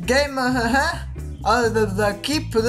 Game keep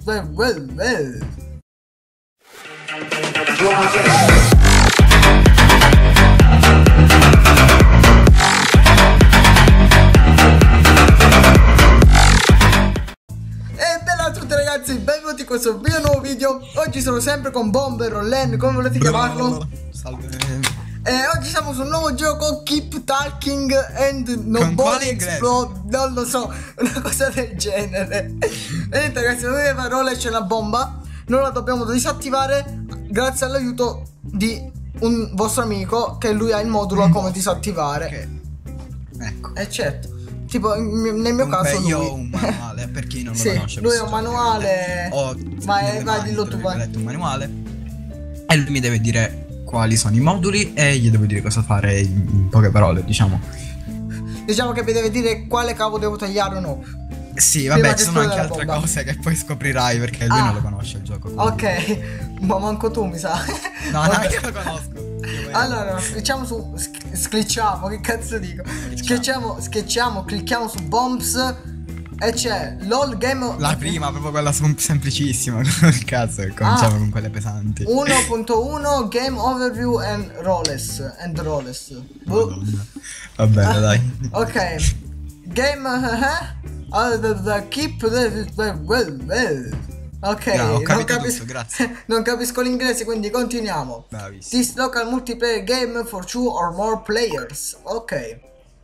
bella a tutti ragazzi, benvenuti in questo mio nuovo video. Oggi sono sempre con Bomber o Len, come volete chiamarlo. Salve. E oggi siamo su un nuovo gioco, Keep Talking and Nobody Explode. Non lo so, una cosa del genere. Vedete ragazzi, nelle parole c'è una bomba. Noi la dobbiamo disattivare grazie all'aiuto di un vostro amico, che lui ha il modulo come disattivare. Ecco. Certo. Tipo nel mio caso lui. Io ho un manuale, per chi non lo sì, conosce. lui ha un manuale. Vai, dillo tu, vai. Ho letto un manuale e lui mi deve dire quali sono i moduli e gli devo dire cosa fare in poche parole, diciamo. Diciamo che vi deve dire quale cavo devo tagliare o no. Sì, vabbè, ci sono anche altre cose che poi scoprirai perché lui non lo conosce il gioco. Quindi. Ok, ma manco tu mi sa. No, neanche lo conosco. Allora, sclicciamo, che cazzo dico? Schiacciamo, clicchiamo su Bombs e c'è LOL Game. La prima, proprio quella semplicissima. Il cazzo, cominciamo con quelle pesanti. 1.1 Game Overview and Rollers. Va bene, dai. Ok. Game keep ok, ho capito tutto, grazie. Non capisco l'inglese, quindi continuiamo. Bravissimo. This local multiplayer game for 2 or more players. Ok.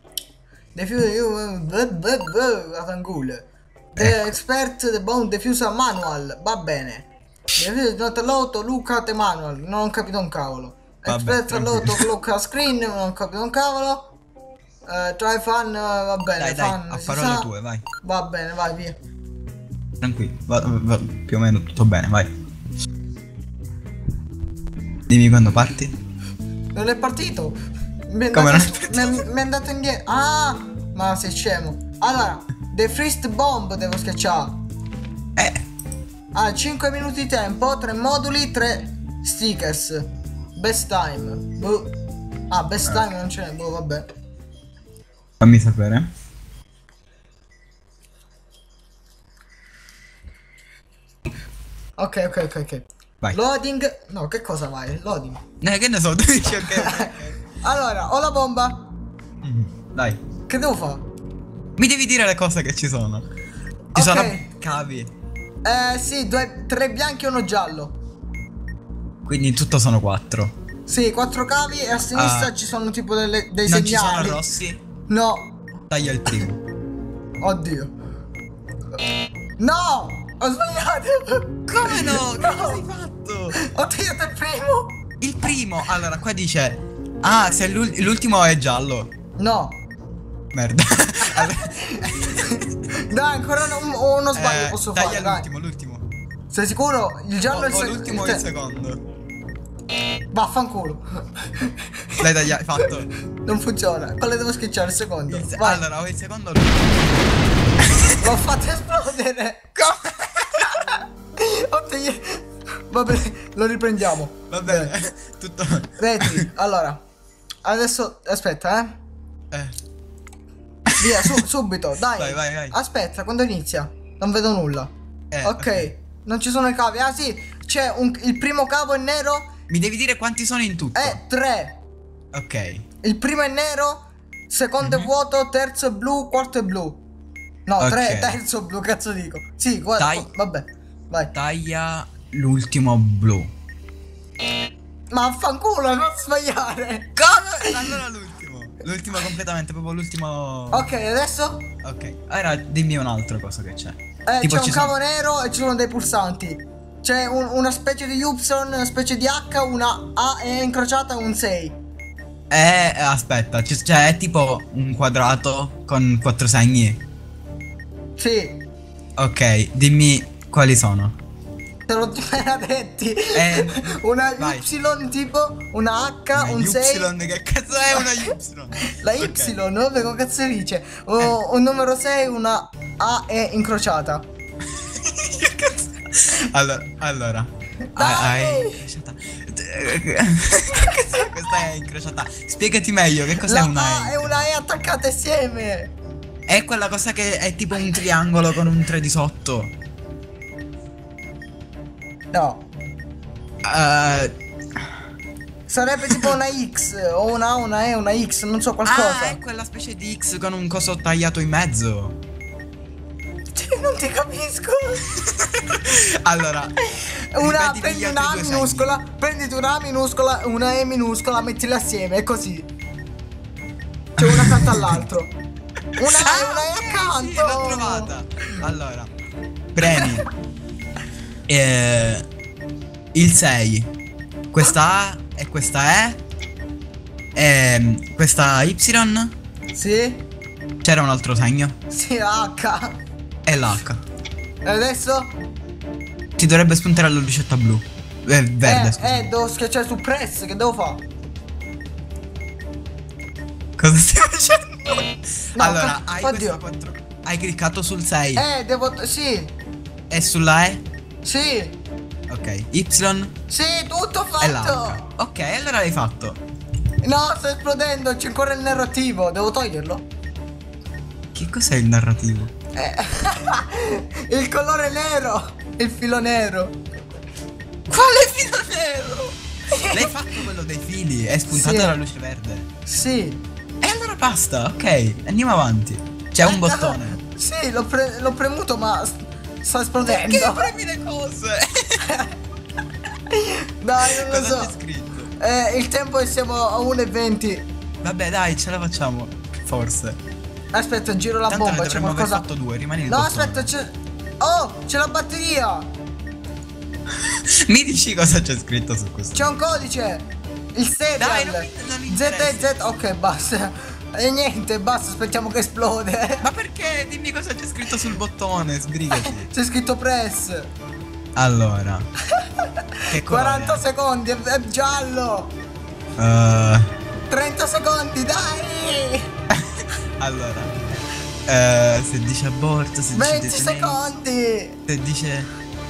The expert the bone diffuser manual. Va bene. Not allowed to look at the manual. Non ho capito un cavolo. Expert allowed to look at screen. Non ho capito un cavolo. Try fun. Va bene. Dai, fun, a parole tue, vai. Va bene, vai via. Tranquillo, più o meno tutto bene, vai. Dimmi quando parti. Non è partito. Come non è partito? Mi è andato indietro. Ah, ma sei scemo. Allora, The First Bomb devo schiacciare. 5 minuti di tempo, 3 moduli, 3 stickers. Best time. Best time non ce n'è, vabbè. Fammi sapere. Ok. Vai. Loading. No, che cosa vai? Loading. Che ne so, tu dici ok. Allora, ho la bomba. Dai. Che devo fare? Mi devi dire le cose che ci sono. Ci sono cavi. Sì, 3 bianchi e uno giallo. Quindi in tutto sono 4. Sì, 4 cavi e a sinistra ci sono tipo dei non segnali. Ci sono rossi? No. Taglia il primo. Oddio. No! Ho sbagliato! Come no? Che cosa hai fatto? Ho tagliato il primo! Il primo, allora qua dice se l'ultimo è giallo. No. Merda. Dai, ancora uno sbaglio posso fare. Taglia l'ultimo. Sei sicuro? Il giallo è il secondo. L'ultimo è il secondo. Vaffanculo. Dai, taglia, fatto. Non funziona. Quale devo schiacciare? Il secondo. Allora, ho il secondo. L'ho fatto esplodere. Come? Vabbè, lo riprendiamo. Va bene. Tutto. Vedi, allora. Adesso aspetta, Via, subito, dai. Vai. Aspetta, quando inizia? Non vedo nulla. Ok, non ci sono i cavi. Ah sì, c'è il primo cavo è nero. Mi devi dire quanti sono in tutto. 3. Ok. Il primo è nero, secondo è vuoto, terzo è blu, quarto è blu. No, 3, terzo blu, cazzo dico. Sì, guarda, vabbè, vai. Taglia l'ultimo blu. Ma affanculo, non sbagliare. Come? Allora l'ultimo completamente, proprio l'ultimo. Ok, adesso? Ok, ora dimmi un'altra cosa che c'è. Tipo c'è un cavo nero e ci sono dei pulsanti. C'è una specie di Y, una specie di H, una A è incrociata e un 6. Aspetta, c'è è tipo un quadrato con 4 segni. Sì. Ok, dimmi quali sono. Te l'ho appena detti. Una Y tipo, una H, un 6. Y, che cazzo è una Y? La Y, vabbè, come cazzo dice? Un numero 6, una A è incrociata. Che cazzo? Allora. Questa è incrociata. Spiegati meglio, che cos'è una E? A e una E attaccate insieme. È quella cosa che è tipo un triangolo con un 3 di sotto. No. Sarebbe tipo una X o una A, una E, una X, non so qualcosa. Ah, è quella specie di X con un coso tagliato in mezzo. Non ti capisco. Allora, Prendi una A minuscola, prenditi una A minuscola, una E minuscola, mettile assieme, è così. C'è una accanto all'altro. Una E accanto. Sì, l'ho trovata. Allora, premi il 6. Questa A e questa E. Questa Y. Sì? C'era un altro segno. Sì, H. E l'H. E adesso? Ti dovrebbe spuntare la lucetta blu. Verde, scusa. Devo schiacciare su press, che devo fare? Cosa stai facendo? No, allora, hai oddio. questo 4. Hai cliccato sul 6. Sì. E sulla E? Sì. Ok. Y Sì, tutto e fatto. l'H. Ok, allora l'hai fatto. No, sto esplodendo, c'è ancora il narrativo, devo toglierlo? Che cos'è il narrativo? Il colore nero, il filo nero. Quale filo nero? L'hai fatto quello dei fili, è spuntata Sì. la luce verde. Sì. E allora basta, ok, andiamo avanti. C'è un bottone. Sì, l'ho premuto ma sta esplodendo. Perché premi le cose? Dai, non lo Cosa so. c'è scritto? Il tempo è siamo a 1:20. Vabbè dai, ce la facciamo. Forse. Aspetta, giro la Tanto bomba, ne c'è dovremmo aver qualcosa. fatto 2, rimani il No, bottone. aspetta, c'è. Oh, c'è la batteria. Mi dici cosa c'è scritto su questo? C'è un codice. Il serial. Dai, non mi interessa. ZZ. Ok, basta. E niente, basta, aspettiamo che esplode. Ma perché? Dimmi cosa c'è scritto sul bottone, sbrigati. C'è scritto press. Allora. Che colore 40 secondi, è giallo. è? 30 secondi, dai. Allora. Se dice aborto, se 20 dice secondi. se dice.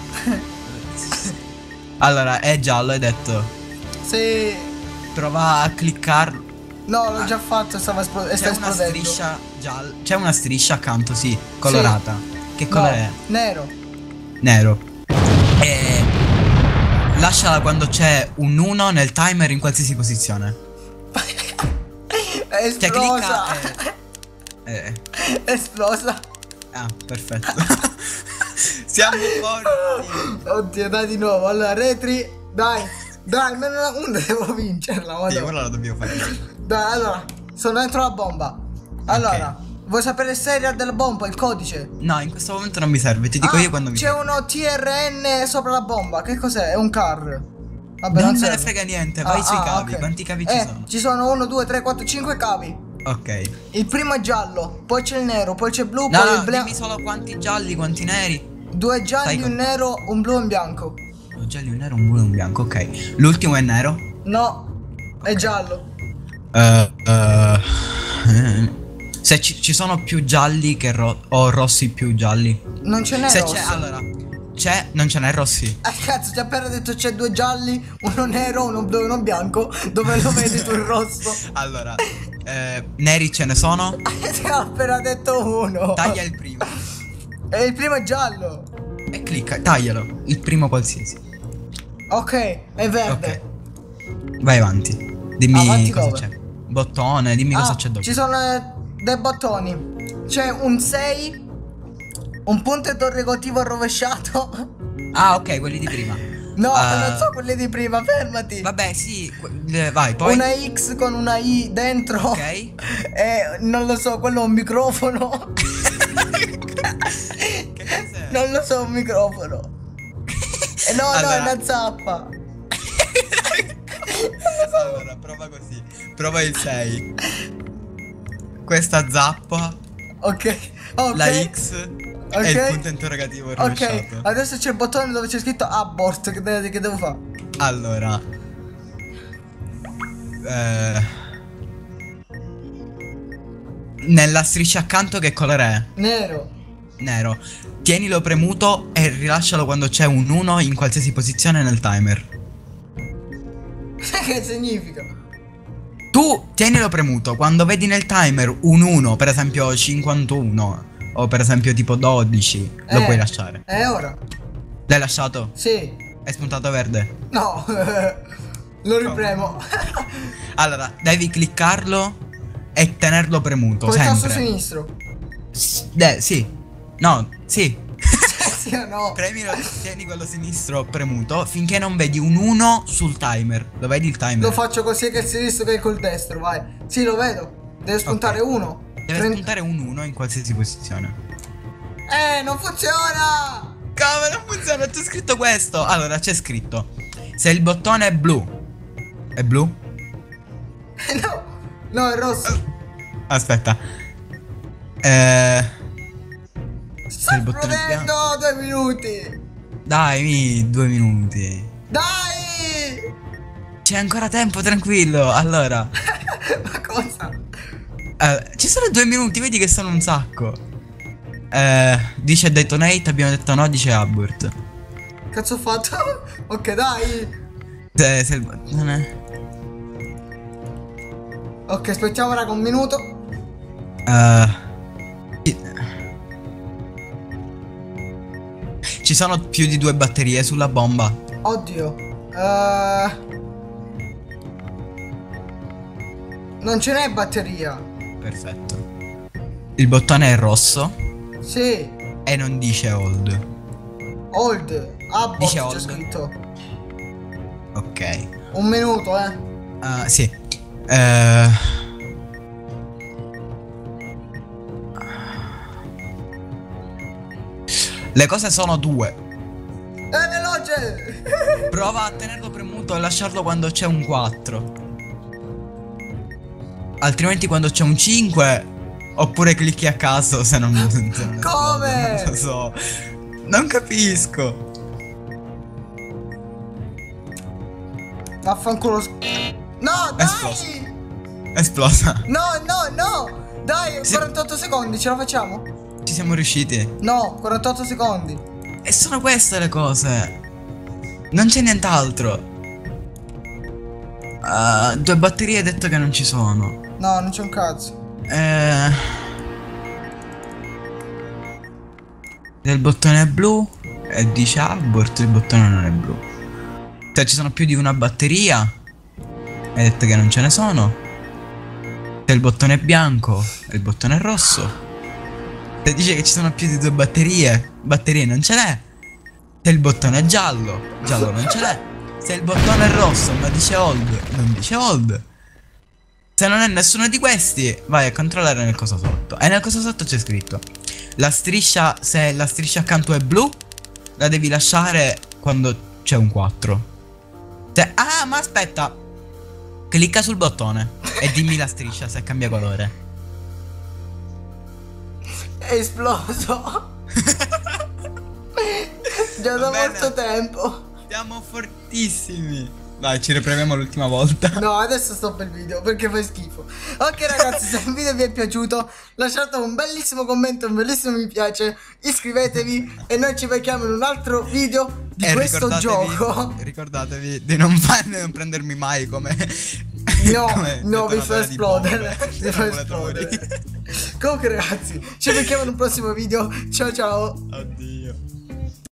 Allora, è giallo, hai detto. Sì. Prova a cliccarlo. No, l'ho già fatto, sta C'è una esplodendo. striscia gialla. C'è una striscia accanto, sì, colorata. Che No, colore è? nero. Nero. E lasciala quando c'è un 1 nel timer in qualsiasi posizione. È Cioè esplosa. clicca. È esplosa. Ah, perfetto. Siamo forti. Oddio, dai di nuovo. Allora, retri. Dai, almeno una devo vincerla. Sì, Madonna. ora la dobbiamo fare. Dai, allora, sono dentro la bomba. Allora, vuoi sapere il serial della bomba, il codice? No, in questo momento non mi serve, ti dico io quando mi c'è serve. uno TRN sopra la bomba. Che cos'è? È un car. Vabbè, Non me serve. ne frega niente, vai sui cavi. Ok. Quanti cavi ci sono? Ci sono 1, 2, 3, 4, 5 cavi. Ok. Il primo è giallo, poi c'è il nero, poi c'è il blu, No, poi il no, blu. dimmi solo quanti gialli, quanti neri. 2 gialli, Stai un nero, un blu e un bianco. Un giallo, un nero, un blu e un bianco, ok. L'ultimo è nero. No, è giallo. Se ci sono più gialli che o rossi più gialli. Non ce n'è Se rosso. c'è, allora. Non ce n'è rossi. Cazzo, ti ho appena detto c'è 2 gialli, uno nero, uno blu e uno bianco. Dove lo vedi tu il rosso? Allora, neri ce ne sono. Ti ho appena detto uno. Taglia il primo. E il primo è giallo. E clicca, taglialo. Il primo qualsiasi. Ok, è verde. Ok. Vai avanti. Dimmi Avanti cosa dove? c'è. Bottone, dimmi cosa c'è dopo. Ci sono dei bottoni. C'è un 6, un punto interrogativo rovesciato. Ah, ok, quelli di prima. No, non so quelli di prima, fermati. Vabbè, sì, vai, poi. Una X con una I dentro. Ok. E non lo so, quello è un microfono. Che cos'è? Non lo so, un microfono. No, Allora. no, è una zappa. Allora, prova così. Prova il 6. Questa zappa, Ok, ok. la X Ok. e il punto interrogativo Ok, rovesciato. adesso c'è il bottone dove c'è scritto abort. Che devo fare? Allora. Nella striscia accanto che colore è? Nero. Nero. Tienilo premuto e rilascialo quando c'è un 1 in qualsiasi posizione nel timer. Che significa? Tu tienilo premuto. Quando vedi nel timer un 1, per esempio 51, o per esempio tipo 12, lo puoi lasciare. Ora? L'hai lasciato? Sì. È spuntato verde? No. Lo ripremo. Allora, devi cliccarlo e tenerlo premuto. Con il tasto sempre. sinistro. Sì. No, sì. Sì o no? Premilo, tieni quello sinistro premuto finché non vedi un 1 sul timer. Lo vedi il timer? Lo faccio così che il sinistro che col destro, vai. Sì, lo vedo. Deve spuntare uno. Deve spuntare un 1 in qualsiasi posizione. Non funziona! Come non funziona? C'è scritto questo. Allora, c'è scritto: se il bottone è blu. È blu? No. No, è rosso. Aspetta. Sta esplodendo, 2 minuti. Dai, 2 minuti. Dai! C'è ancora tempo, tranquillo. Allora. Ma cosa? Ci sono 2 minuti, vedi che sono un sacco. Dice detonate, abbiamo detto no, dice abort. Cazzo ho fatto? Ok, dai. Se il bottone. Ok, aspettiamo raga un minuto. Ci sono più di 2 batterie sulla bomba. Oddio. Non ce n'è batteria. Perfetto. Il bottone è rosso Sì. e non dice hold. Hold. Abort Dice c'è hold. scritto. Ok. Un minuto, Sì. Le cose sono 2. Veloce. Prova a tenerlo premuto e lasciarlo quando c'è un 4. Altrimenti quando c'è un 5. Oppure clicchi a caso se non Come? Non lo so. Non capisco. Vaffanculo. No, dai. Esplosa. No. Dai, Sì. 48 secondi, ce la facciamo? Ci siamo riusciti. No, 48 secondi. E sono queste le cose. Non c'è nient'altro. 2 batterie hai detto che non ci sono. No, non c'è un cazzo. Il bottone è blu e dice abort, il bottone non è blu. Cioè ci sono più di una batteria. Hai detto che non ce ne sono. Se il bottone è bianco e il bottone è rosso. Se dice che ci sono più di 2 batterie, batterie non ce n'è. Se il bottone è giallo, giallo non ce n'è. Se il bottone è rosso ma dice hold, non dice hold. Se non è nessuno di questi, vai a controllare nel coso sotto. E nel coso sotto c'è scritto: la striscia, se la striscia accanto è blu, la devi lasciare quando c'è un 4. Ah, ma aspetta. Clicca sul bottone e dimmi la striscia se cambia colore. È esploso. Già da molto tempo. Siamo fortissimi. Dai, ci riproviamo l'ultima volta. No, adesso stop il video perché fa schifo. Ok ragazzi, se il video vi è piaciuto, lasciate un bellissimo commento, un bellissimo mi piace, iscrivetevi e noi ci becchiamo in un altro video di questo gioco. Ricordatevi di non prendermi mai come... No, vi fa esplodere. Vi fa esplodere. Comunque ragazzi, ci becchiamo in un prossimo video. Ciao ciao. Addio.